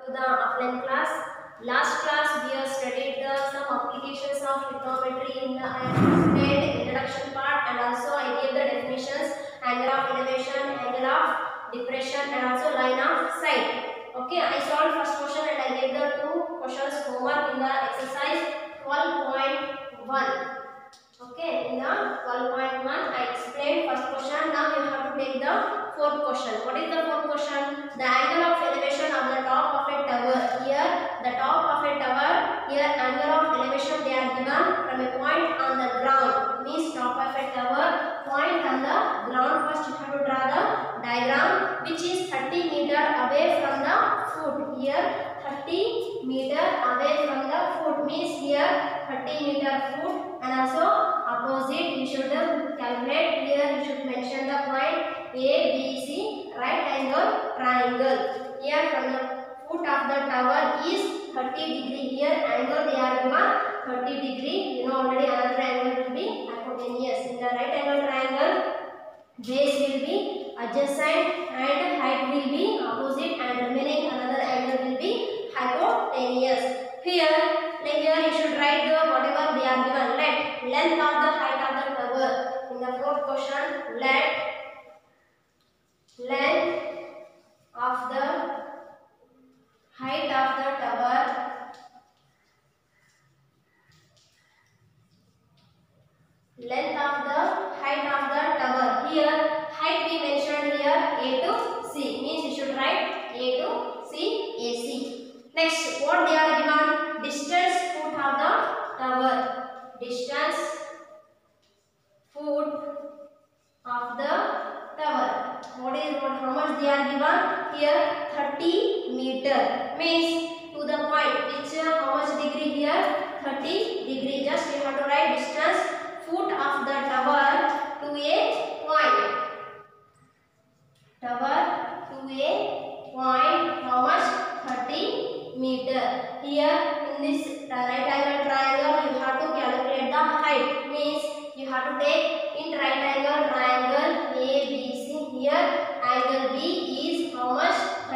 to the offline class. Last class we have studied some applications of trigonometry in the I explained introduction part, and also I gave the definitions: angle of elevation, angle of depression, and also line of sight. Okay, I solved first question and I gave the two questions homework in the exercise 12.1. Okay, in the 12.1 I explained first question. Now you have to take the fourth question. What is the fourth question? The angle of elevation of the top of a tower. Here the top of a tower, here angle of elevation they are given from a point on the ground. Means top of a tower, point on the ground. First you have to draw the diagram, which is 30 meter away from the foot. Here 30 meter away from the foot, means here 30 meter foot, and also opposite you should calculate. Here you should mention the point A, B, C, right angle triangle. Here from the foot of the tower is 30 degree. Here angle they are given 30 degree. You know already another angle will be hypotenuse. In the right angle triangle, base will be adjacent and height will be opposite, and remaining another angle will be hypotenuse. Here you should write the whatever they are given. Let length of the height of the tower. In the fourth question, let length of the height of the tower length of the height of the tower. Here height we mentioned here A to C, means you should write A to C, AC. Next, what they are given? Distance foot of the tower. Distance foot of the tower. How much they are given? Here 30 meter, means to the point which how much degree here? 30 degree. Just you have to write distance foot of the tower to a point. Tower to a point, how much? 30 meter. Here in this right angle triangle you have to calculate the height, means you have to take in right angle triangle A, B, C. Here angle B is how much?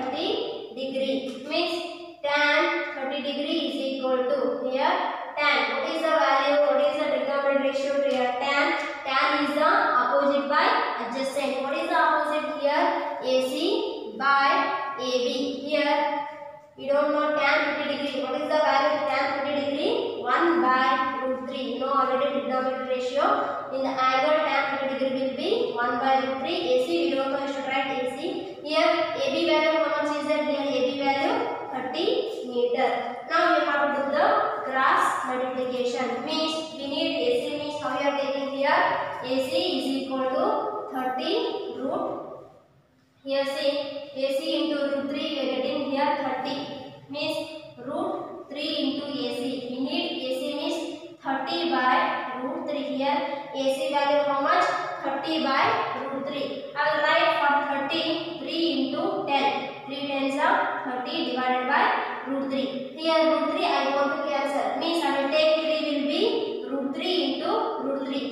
30 degree, means tan 30 degree is equal to here tan. What is the value? What is the trigonometric ratio to here? Tan is the opposite by adjacent. What is the opposite here? AC by AB. Here we don't know tan 30 degree. What is the value of tan 30 degree? 1 by root 3. You know already trigonometric ratio. In the angle tan 30 degree will be 1 by root 3. AC we don't know, you should write AC. Here AB value how much is there? Here AB value 30 meter. Now you have to do the cross multiplication. Means we need AC, means how you are taking here? AC is equal to 30 root. Here see AC into root 3 we are getting here 30, means root 3 into AC. We need AC means 30 by root 3. Here AC value how much? 30 by root 3. I will write for 30 3 into 10. 3 tens are 30 divided by root 3. Here root 3 I want to cancel, means I will take 3 will be root 3 into root 3.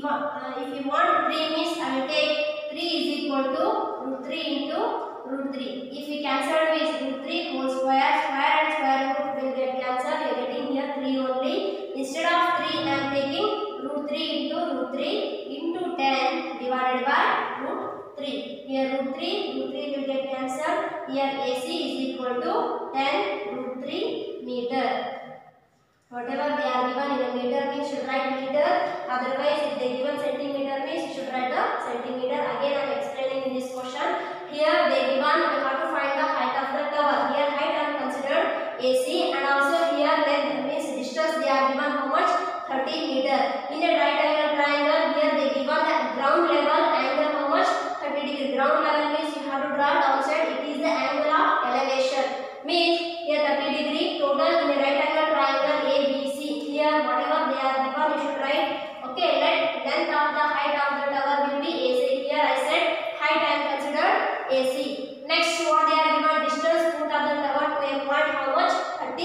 If you want 3 means I will take 3 is equal to root 3 into root 3. If we cancel with root 3 whole square, square and square root will get cancelled. You are getting here 3 only. Instead of 3 I am taking root 3 into root 3 into 10 divided by root 3. Here root 3 will get cancelled. Here AC is equal to 10 root 3 meter. Whatever they are given in a meter means you should write meter. Otherwise, if they given centimeter means you should write the centimeter. Again, I am explaining in this question. Here they given we have to find the height of the tower. Here height I am considered AC, and also here length means distance they are given how much? 30 meter. In a right angle triangle, here they given the ground level angle how much? 30 degree. Ground level means you have to draw downside. It is the angle of elevation. Means here 30 degree total in a right angle triangle A, B, C. Here whatever they are given you should write. Okay, let length of the height of the tower will be AC. Here I said height I am considered AC. Next what they are given? Distance foot of the tower to a point how much? 30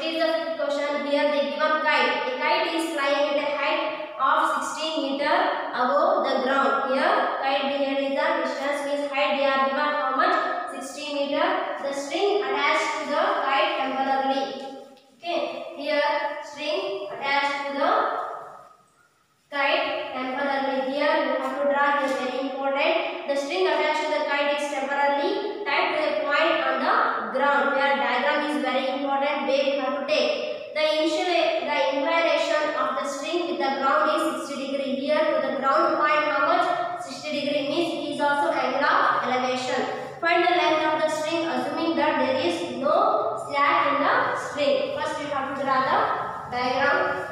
Next is the fifth question. Here they given kite. A kite is flying at a height of 16 meter above the ground. Here kite here is the distance means height they are given how much? 16 meter. The string attached to the kite temporarily. Okay. Here string attached to the kite temporarily. Here you have to draw. This is very important. The string attached to the kite is temporarily tied to a point on the ground. Here diagram is very important where you have to take. The inclination of the string with the ground is 60 degree. Here to the ground point how much? 60 degree means it is also angle of elevation. Find the length of the string assuming that there is no slack in the string. First you have to draw the diagram.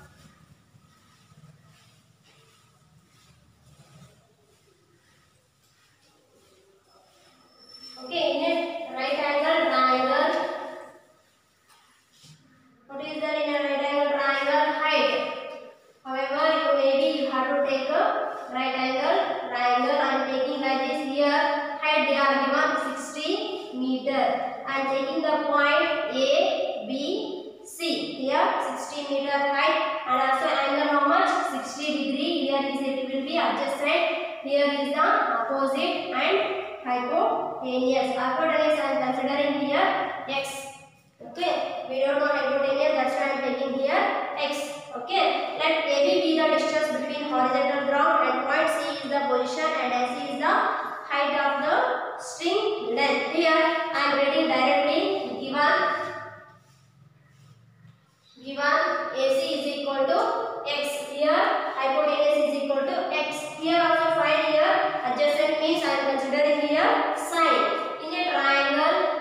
Okay, in a right angle triangle, what is there in a right angle triangle? Height. However, you have to take a right angle triangle. I am taking like this. Here height they are given 60 meter. I am taking the point A, B, C. Here 60 meter height and also angle how much? 60 degree. Here is it will be adjacent. Here is the opposite and hypotenuse. Hypotenuse I am considering here x. Okay, we don't know hypotenuse, that's why I am taking here x. Okay, let AB be the distance between horizontal ground and point C is the position and AC is the height of the string length. Here I am writing directly given AC is equal to x. Here hypotenuse is equal to x. Here also find here adjacent means I am considering here sine. In a triangle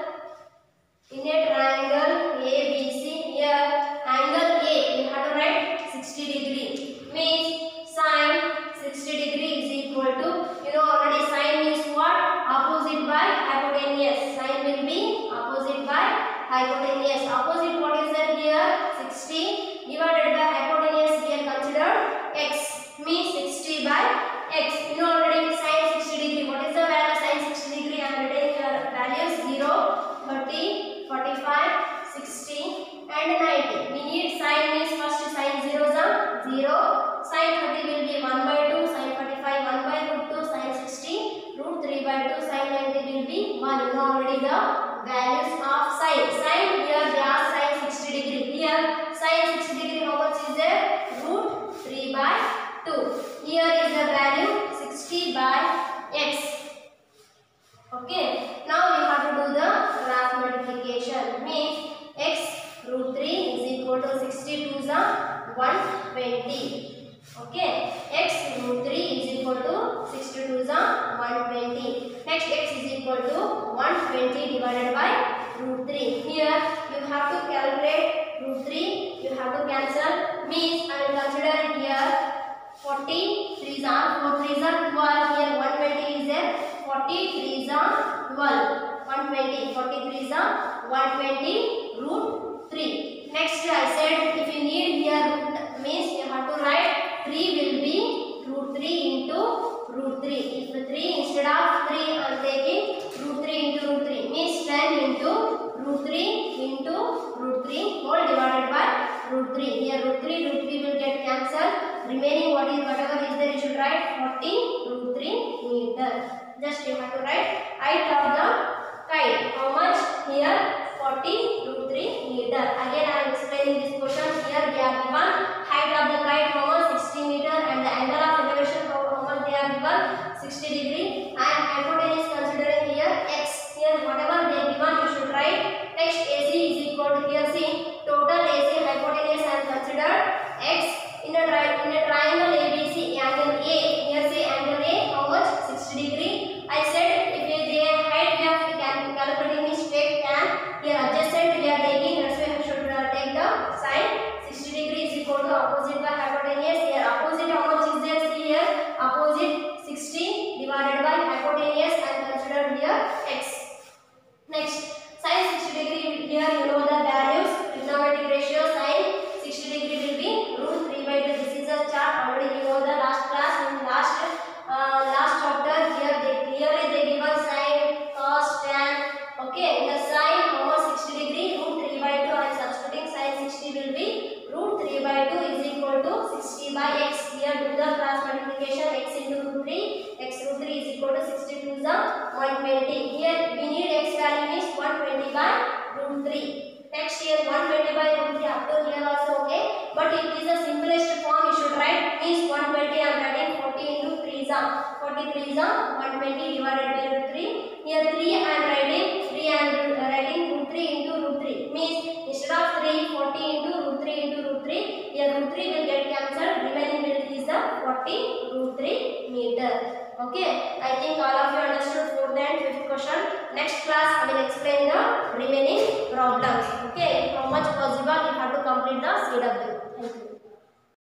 ABC, here angle A you have to write 60 degree means sine 60 degree is equal to, you know already sine means what? Opposite by hypotenuse. Sine will be opposite by hypotenuse. Opposite what is that here? 60 divided by hypotenuse here consider x means 60 by x. You know already sine 60 degree. What is the value sine 60 degree? I am writing here values 0, 30, 45, 60 and 90. We need sine means first sine 0 is 0. Sine 30 will be 1 by 2. Sine 45 1 by root 2. Sine 60 root 3 by 2. Sine 90 will be 1. You know already the values of sine. Sine here they are sine 60 degree. Here sine 60 degree how much is there? Root 3 by 2. Here is the value 60 by x. Okay. Now we have to do the cross multiplication. Means x root 3 is equal to 60 to the 120. Okay. X root 3 is equal to 60 to the 120. Next x is equal to 120 divided by root 3. Here you have to calculate root 3. You have to cancel. Means I will consider it here 40 3s are 4 3s are 12. Here 120 is there. 40 3s are 12. 120. 40 3s are 120 root 3. Next I said if you need here root means you have to write 3 will be root 3 into root 3. If the 3 instead of 3 I am taking root 3 into root 3 means 10 into root 3 into root 3 whole divided by root 3. Here root 3 will get cancelled. Remaining whatever is there you should write 40 root 3 meter. Just you have to write height of the kite. How much? Here 40 root 3 meter. Again I am explaining this question. Here they are given height of the kite how much? 60 meter and the angle of elevation how much they are given? 60 degree and hypotenuse considering here x. Here whatever they are given you should write. Next AC is equal to here see total AC hypotenuse I am considered x. In a triangle ABC angle A. Here say angle A how much? 60 degree. I said if the height we are calculating is straight tan. Here adjacent we are taking, that's why we should up to here also okay, but it is the simplest form. You should write means 120. I am writing 40 into 3 is 43 is 120 divided by root 3. Here 3 I am writing root 3 into root 3 means instead of 3 40 into root 3 into root 3. Here root 3 will get cancelled. Remaining will is the 40 root 3 meter. Okay, I think all of you understood fourth and fifth question. Next class I will explain the remaining problems. Okay, how much possible you have to complete the CW. Thank you.